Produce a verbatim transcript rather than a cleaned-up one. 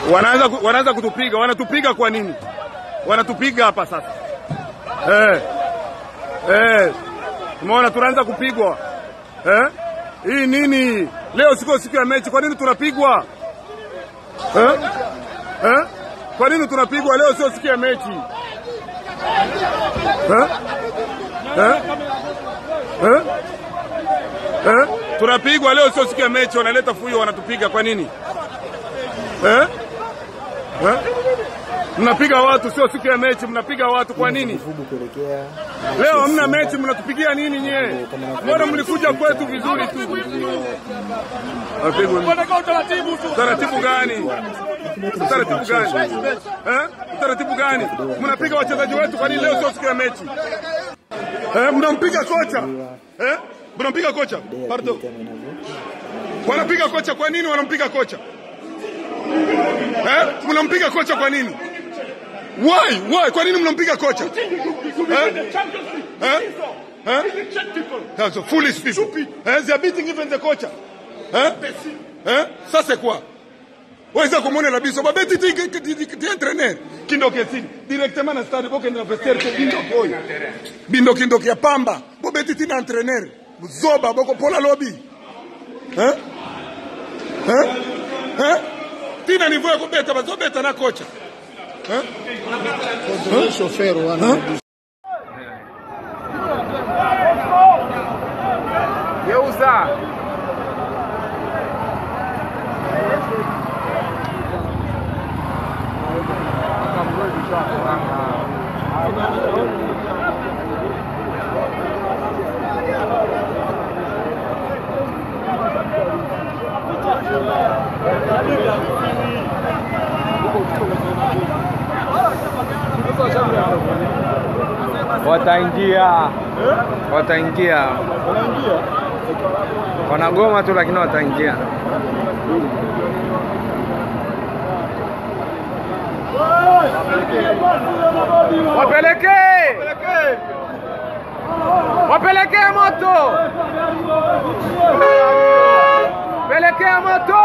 Wanaanza wanaanza kutupiga, wanatupiga kwa nini? Wanatupiga hapa sasa. Eh. Eh. Umeona tunaanza kupigwa. Eh? Hii nini? Leo siko siku ya mechi, kwa nini tunapigwa? Eh? Eh? Kwa nini tunapigwa leo sio siku ya mechi? Eh? Eh? Eh? Eh? Tunapigwa leo sio siku ya mechi, wanaleta fuyo wanatupiga kwa nini? Eh? Eh? Mnapiga watu sio siku ya mechi, mnapiga watu kwa nini? Leo hamna mechi, mnatupigia nini nyie? Mbona mlikuja kwetu vizuri tu? Taratibu tu. Taratibu gani? Taratibu gani? Eh? Taratibu gani? Mnapiga wachezaji wetu kwa nini leo sio siku ya mechi? Eh, mnampiga kocha? Eh? Mnampiga kocha? Pardon. Wanapiga kocha kwa nini wanampiga kocha? Eh? Mnampiga kocha kwa nini? Why? Why? Kwa nini mnampiga kocha? Eh? Eh? Eh? That's a foolish people. Eh? They are beating even the coach. Eh? Eh? Ça c'est quoi? Waweza kumwona la biso babeti ti entraîneur kindoke sini directement na stade boke na vestiaire ko bindoke oyo bindoke ndoke ya pamba babeti ti na entraîneur zoba boko pola lobby. Eh? Eh? Eh? Tina niveau ya kubeta bazobeta na kocha. Eh? Eh? Chauffeur wana. Yeuza. Wataingia. Wataingia. Wanaingia. Wanagoma tu lakini wataingia. Wapeleke! Wapeleke moto! Peleke moto!